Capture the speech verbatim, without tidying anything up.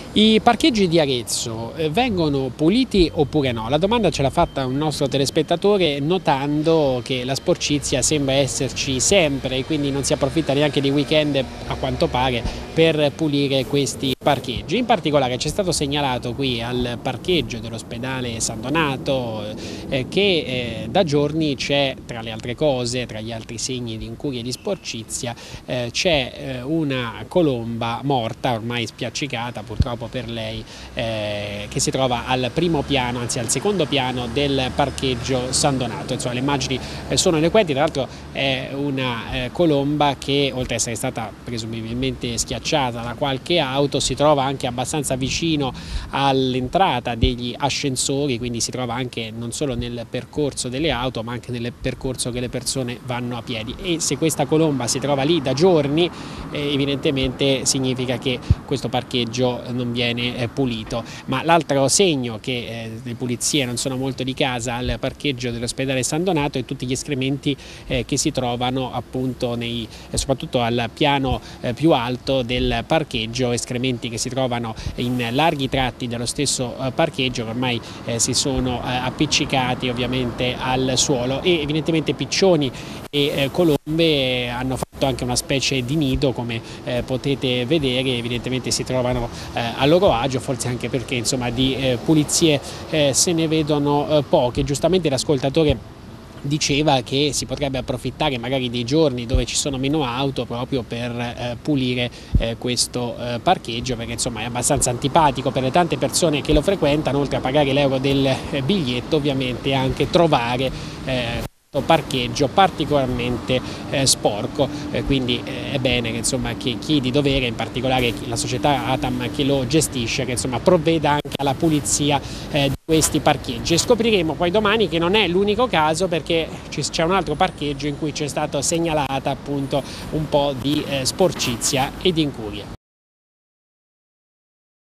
I parcheggi di Arezzo eh, vengono puliti oppure no? La domanda ce l'ha fatta un nostro telespettatore notando che la sporcizia sembra esserci sempre e quindi non si approfitta neanche di weekend, a quanto pare, per pulire questi parcheggi. In particolare c'è stato segnalato qui al parcheggio dell'ospedale San Donato eh, che eh, da giorni c'è, tra le altre cose, tra gli altri segni di incuria e di sporcizia, eh, c'è eh, una colomba morta, ormai spiaccicata purtroppo per lei, eh, che si trova al primo piano, anzi al secondo piano del parcheggio San Donato. Insomma, le immagini eh, sono eloquenti. Tra l'altro è una eh, colomba che, oltre ad essere stata presumibilmente schiacciata da qualche auto, si trova anche abbastanza vicino all'entrata degli ascensori, quindi si trova anche non solo nel percorso delle auto ma anche nel percorso che le persone vanno a piedi. E se questa colomba si trova lì da giorni, eh, evidentemente significa che questo parcheggio non viene eh, pulito. Ma l'altro segno che eh, le pulizie non sono molto di casa al parcheggio dell'ospedale San Donato è tutti gli escrementi eh, che si trovano appunto nei, eh, soprattutto al piano eh, più alto del parcheggio, escrementi che si trovano in larghi tratti dello stesso eh, parcheggio, che ormai eh, si sono eh, appiccicati ovviamente al suolo, e evidentemente piccioni e eh, colombe hanno fatto anche una specie di nido, come eh, potete vedere. Evidentemente si trovano eh, a loro agio, forse anche perché insomma di eh, pulizie eh, se ne vedono eh, poche. Giustamente l'ascoltatore diceva che si potrebbe approfittare magari dei giorni dove ci sono meno auto proprio per eh, pulire eh, questo eh, parcheggio, perché insomma è abbastanza antipatico per le tante persone che lo frequentano, oltre a pagare l'euro del eh, biglietto, ovviamente anche trovare eh, parcheggio particolarmente eh, sporco, eh, quindi eh, è bene che, insomma, che chi di dovere, in particolare la società Atam che lo gestisce, che insomma provveda anche alla pulizia eh, di questi parcheggi. E scopriremo poi domani che non è l'unico caso, perché c'è un altro parcheggio in cui c'è stato segnalata appunto un po' di eh, sporcizia e di incuria.